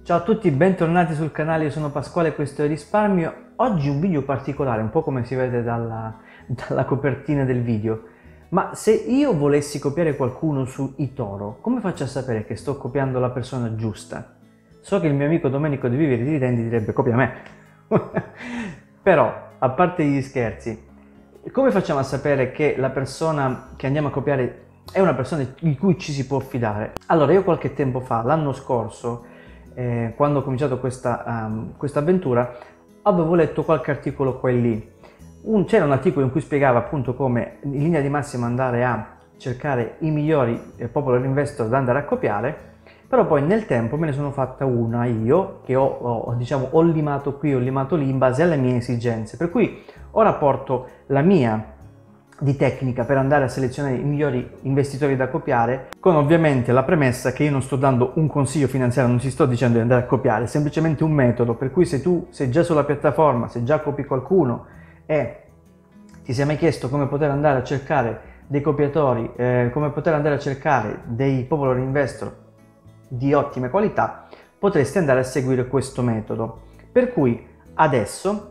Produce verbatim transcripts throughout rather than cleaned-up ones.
Ciao a tutti, bentornati sul canale, io sono Pasquale e questo è Risparmio. Oggi un video particolare, un po' come si vede dalla, dalla copertina del video. Ma se io volessi copiare qualcuno su eToro, come faccio a sapere che sto copiando la persona giusta? So che il mio amico Domenico De Vivere di Rendi direbbe copia me. Però, a parte gli scherzi, come facciamo a sapere che la persona che andiamo a copiare è una persona di cui ci si può fidare? Allora, io qualche tempo fa, l'anno scorso, eh, quando ho cominciato questa um, questa avventura, avevo letto qualche articolo qua e lì. Un, c'era un articolo in cui spiegava appunto come in linea di massima andare a cercare i migliori eh, popular investor da andare a copiare, però poi nel tempo me ne sono fatta una io che ho, ho, diciamo, ho limato qui, ho limato lì in base alle mie esigenze, per cui ora porto la mia di tecnica per andare a selezionare i migliori investitori da copiare, con ovviamente la premessa che io non sto dando un consiglio finanziario, non ti sto dicendo di andare a copiare, è semplicemente un metodo, per cui se tu sei già sulla piattaforma, se già copi qualcuno e ti sei mai chiesto come poter andare a cercare dei copiatori, eh, come poter andare a cercare dei popular investor di ottime qualità, potresti andare a seguire questo metodo. Per cui adesso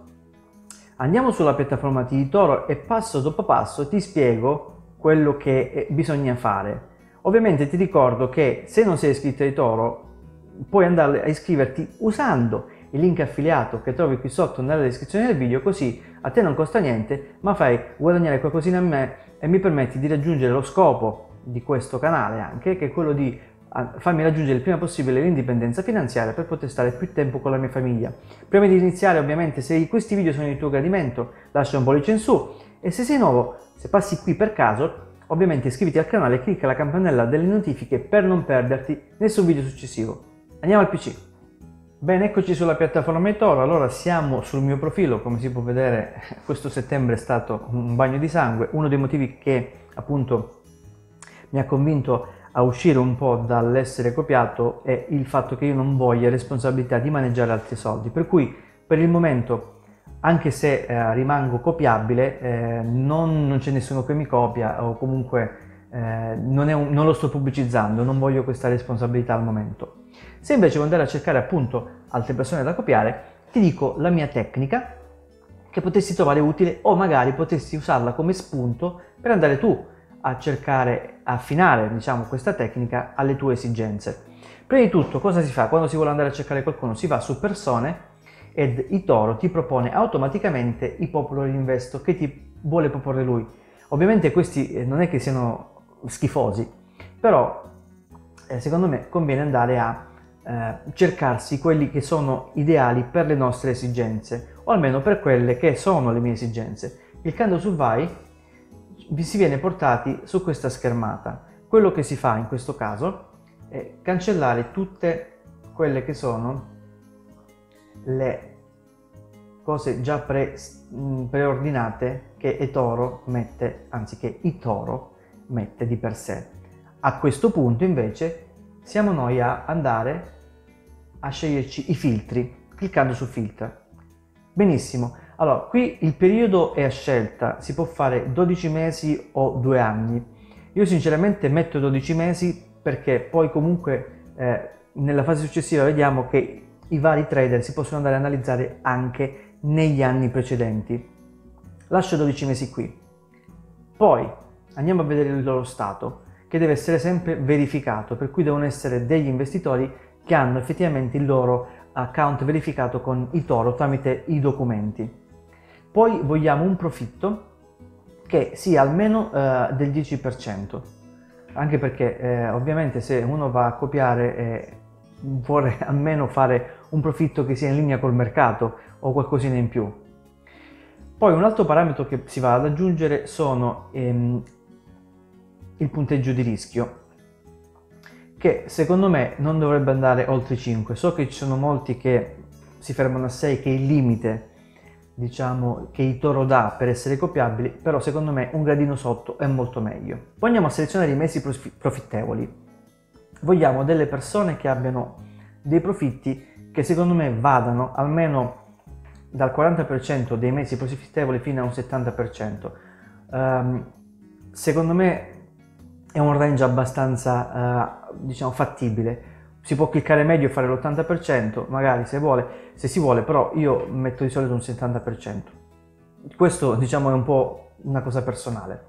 andiamo sulla piattaforma di eToro e passo dopo passo ti spiego quello che bisogna fare. Ovviamente ti ricordo che se non sei iscritto a eToro puoi andare a iscriverti usando il link affiliato che trovi qui sotto nella descrizione del video, così a te non costa niente ma fai guadagnare qualcosina a me e mi permetti di raggiungere lo scopo di questo canale anche, che è quello di farmi raggiungere il prima possibile l'indipendenza finanziaria per poter stare più tempo con la mia famiglia. Prima di iniziare, ovviamente, se questi video sono di tuo gradimento, lascia un pollice in su e se sei nuovo, se passi qui per caso, ovviamente iscriviti al canale e clicca la campanella delle notifiche per non perderti nessun video successivo. Andiamo al P C. Bene, eccoci sulla piattaforma eToro. Allora siamo sul mio profilo, come si può vedere questo settembre è stato un bagno di sangue, uno dei motivi che appunto mi ha convinto a uscire un po' dall'essere copiato è il fatto che io non voglia responsabilità di maneggiare altri soldi, per cui per il momento, anche se eh, rimango copiabile, eh, non, non c'è nessuno che mi copia o comunque eh, non, è un, non lo sto pubblicizzando, non voglio questa responsabilità al momento. Se invece vuoi andare a cercare appunto altre persone da copiare, ti dico la mia tecnica che potresti trovare utile o magari potresti usarla come spunto per andare tu a cercare, a affinare diciamo questa tecnica alle tue esigenze. Prima di tutto cosa si fa? Quando si vuole andare a cercare qualcuno si va su persone ed eToro ti propone automaticamente i popular investor che ti vuole proporre lui. Ovviamente questi non è che siano schifosi, però eh, secondo me conviene andare a eh, cercarsi quelli che sono ideali per le nostre esigenze, o almeno per quelle che sono le mie esigenze. Cliccando su vai vi si viene portati su questa schermata. Quello che si fa in questo caso è cancellare tutte quelle che sono le cose già pre, preordinate che eToro mette, anzi che eToro mette di per sé. A questo punto invece siamo noi a andare a sceglierci i filtri, cliccando su filtra. Benissimo. Allora, qui il periodo è a scelta, si può fare dodici mesi o due anni. Io sinceramente metto dodici mesi perché poi comunque eh, nella fase successiva vediamo che i vari trader si possono andare a analizzare anche negli anni precedenti. Lascio dodici mesi qui. Poi andiamo a vedere il loro stato, che deve essere sempre verificato, per cui devono essere degli investitori che hanno effettivamente il loro account verificato con eToro tramite i documenti. Poi vogliamo un profitto che sia almeno eh, del dieci per cento, anche perché eh, ovviamente se uno va a copiare eh, vuole almeno fare un profitto che sia in linea col mercato o qualcosina in più. Poi un altro parametro che si va ad aggiungere sono ehm, il punteggio di rischio, che secondo me non dovrebbe andare oltre i cinque. So che ci sono molti che si fermano a sei, che è il limite diciamo che eToro dà per essere copiabili, però secondo me un gradino sotto è molto meglio. Poi andiamo a selezionare i mesi profittevoli. Vogliamo delle persone che abbiano dei profitti che secondo me vadano almeno dal quaranta per cento dei mesi profittevoli fino a un settanta per cento. Um, secondo me è un range abbastanza uh, diciamo fattibile. Si può cliccare meglio e fare l'ottanta per cento, magari se vuole, se si vuole, però io metto di solito un settanta per cento. Questo, diciamo, è un po' una cosa personale.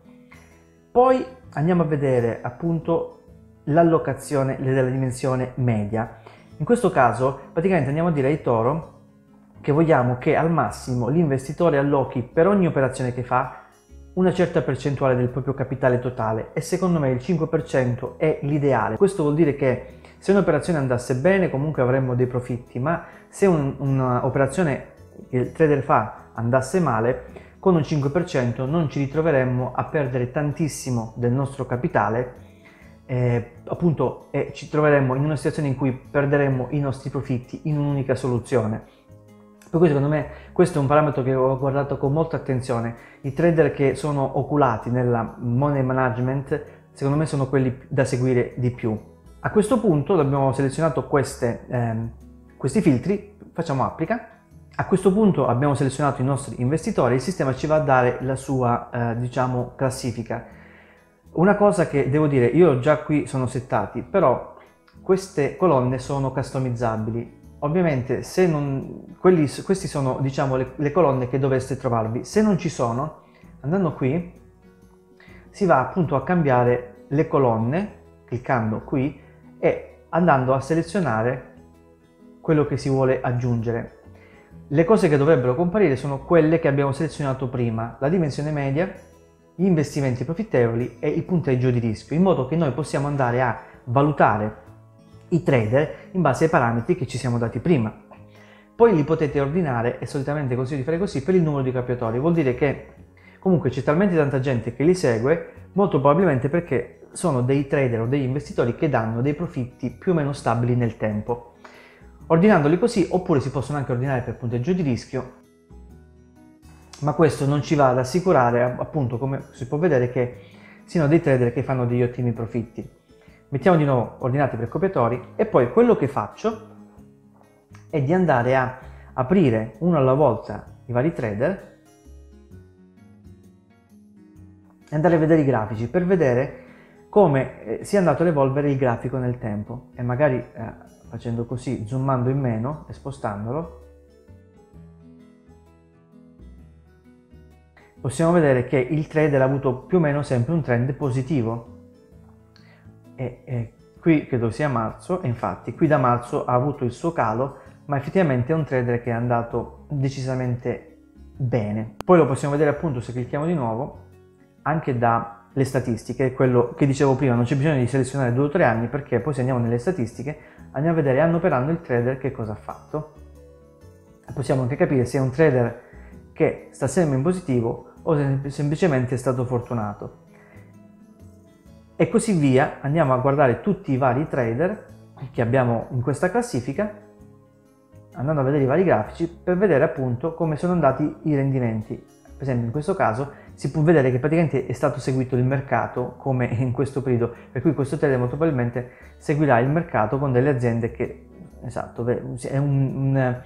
Poi andiamo a vedere appunto l'allocazione della dimensione media. In questo caso praticamente andiamo a dire ai Toro che vogliamo che al massimo l'investitore allochi per ogni operazione che fa una certa percentuale del proprio capitale totale, e secondo me il cinque per cento è l'ideale. Questo vuol dire che se un'operazione andasse bene comunque avremmo dei profitti, ma se un, un'operazione che il trader fa andasse male, con un cinque per cento non ci ritroveremmo a perdere tantissimo del nostro capitale, eh, appunto, e ci troveremmo in una situazione in cui perderemmo i nostri profitti in un'unica soluzione. Per cui secondo me questo è un parametro che ho guardato con molta attenzione. I trader che sono oculati nella money management secondo me sono quelli da seguire di più. A questo punto abbiamo selezionato queste, ehm, questi filtri, facciamo applica. A questo punto abbiamo selezionato i nostri investitori, il sistema ci va a dare la sua eh, diciamo classifica. Una cosa che devo dire, io già qui sono settati, però queste colonne sono customizzabili. Ovviamente se non, quelli, questi sono diciamo le, le colonne che dovreste trovarvi. Se non ci sono, andando qui si va appunto a cambiare le colonne cliccando qui e andando a selezionare quello che si vuole aggiungere. Le cose che dovrebbero comparire sono quelle che abbiamo selezionato prima: la dimensione media, gli investimenti profittevoli e il punteggio di rischio, in modo che noi possiamo andare a valutare i trader in base ai parametri che ci siamo dati prima. Poi li potete ordinare, e solitamente consiglio di fare così, per il numero di cappiatori. Vuol dire che comunque c'è talmente tanta gente che li segue, molto probabilmente perché sono dei trader o degli investitori che danno dei profitti più o meno stabili nel tempo. Ordinandoli così, oppure si possono anche ordinare per punteggio di rischio, ma questo non ci va ad assicurare, appunto, come si può vedere, che siano dei trader che fanno degli ottimi profitti. Mettiamo di nuovo ordinati per copiatori, e poi quello che faccio è di andare a aprire uno alla volta i vari trader e andare a vedere i grafici per vedere come si è andato ad evolvere il grafico nel tempo, e magari eh, facendo così, zoomando in meno e spostandolo, possiamo vedere che il trader ha avuto più o meno sempre un trend positivo. E, e qui credo sia marzo, e infatti qui da marzo ha avuto il suo calo, ma effettivamente è un trader che è andato decisamente bene. Poi lo possiamo vedere appunto, se clicchiamo di nuovo, anche dalle statistiche, quello che dicevo prima, non c'è bisogno di selezionare due o tre anni, perché poi se andiamo nelle statistiche andiamo a vedere anno per anno il trader che cosa ha fatto. E possiamo anche capire se è un trader che sta sempre in positivo o se semplicemente è stato fortunato. E così via, andiamo a guardare tutti i vari trader che abbiamo in questa classifica, andando a vedere i vari grafici per vedere appunto come sono andati i rendimenti. Per esempio in questo caso si può vedere che praticamente è stato seguito il mercato, come in questo periodo, per cui questo trader molto probabilmente seguirà il mercato con delle aziende che, esatto, è un, un,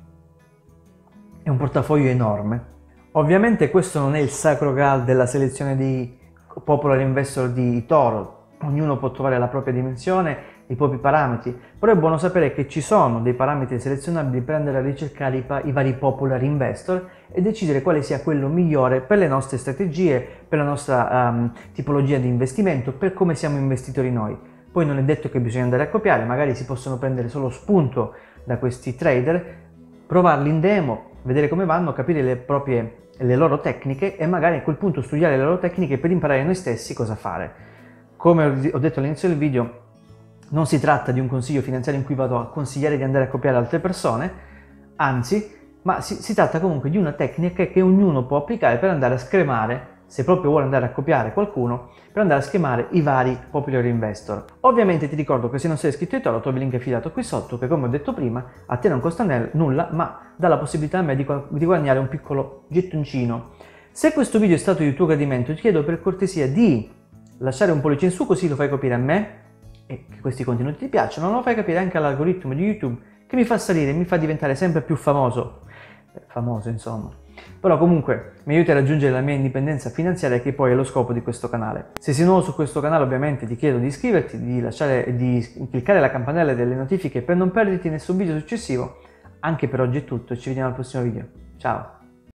è un portafoglio enorme. Ovviamente questo non è il sacro graal della selezione di Popular Investor di Toro, ognuno può trovare la propria dimensione, i propri parametri, però è buono sapere che ci sono dei parametri selezionabili per andare a ricercare i, i vari Popular Investor e decidere quale sia quello migliore per le nostre strategie, per la nostra um, tipologia di investimento, per come siamo investitori noi. Poi non è detto che bisogna andare a copiare, magari si possono prendere solo spunto da questi trader, provarli in demo, vedere come vanno, capire le proprie le loro tecniche e magari a quel punto studiare le loro tecniche per imparare noi stessi cosa fare. Come ho detto all'inizio del video, non si tratta di un consiglio finanziario in cui vado a consigliare di andare a copiare altre persone, anzi, ma si, si tratta comunque di una tecnica che ognuno può applicare per andare a scremare, se proprio vuole andare a copiare qualcuno, per andare a schemare i vari Popular Investor. Ovviamente ti ricordo che se non sei iscritto ai Toro trovi il link affidato qui sotto, che come ho detto prima a te non costa nulla, ma dà la possibilità a me di, di guadagnare un piccolo gettoncino. Se questo video è stato di tuo gradimento, ti chiedo per cortesia di lasciare un pollice in su, così lo fai capire a me e che questi contenuti ti piacciono, lo fai capire anche all'algoritmo di YouTube, che mi fa salire, mi fa diventare sempre più famoso, famoso insomma. Però comunque mi aiuta a raggiungere la mia indipendenza finanziaria, che poi è lo scopo di questo canale. Se sei nuovo su questo canale ovviamente ti chiedo di iscriverti, di, lasciare, di cliccare la campanella delle notifiche per non perderti nessun video successivo. Anche per oggi è tutto, ci vediamo al prossimo video. Ciao!